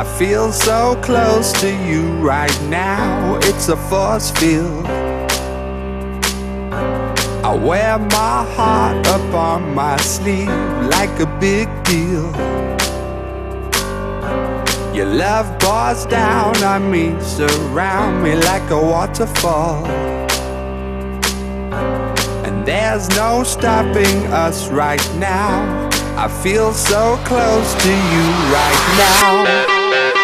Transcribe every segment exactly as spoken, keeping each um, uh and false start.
I feel so close to you right now, it's a force field. I wear my heart up on my sleeve like a big deal. Your love pours down on me, surround me like a waterfall. And there's no stopping us right now. I feel so close to you right now.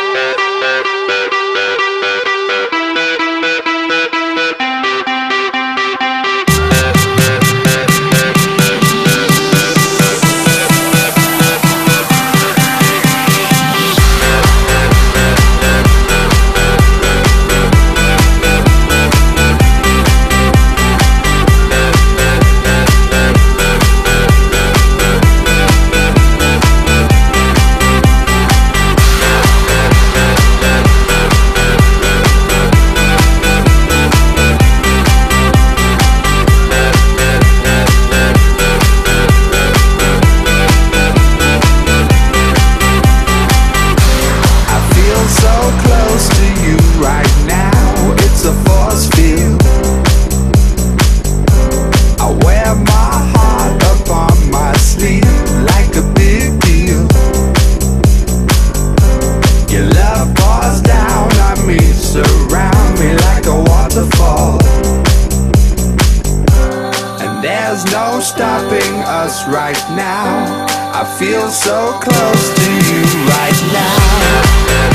There's no stopping us right now. I feel so close to you right now.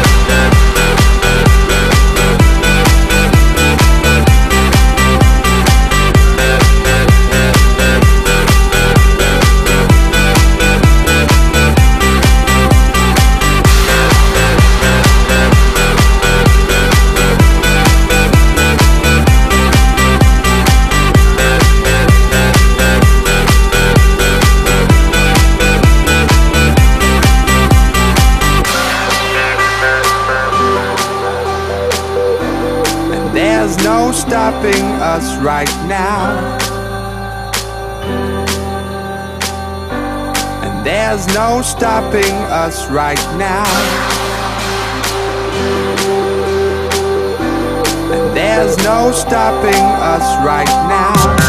There's no stopping us right now. And there's no stopping us right now. And there's no stopping us right now.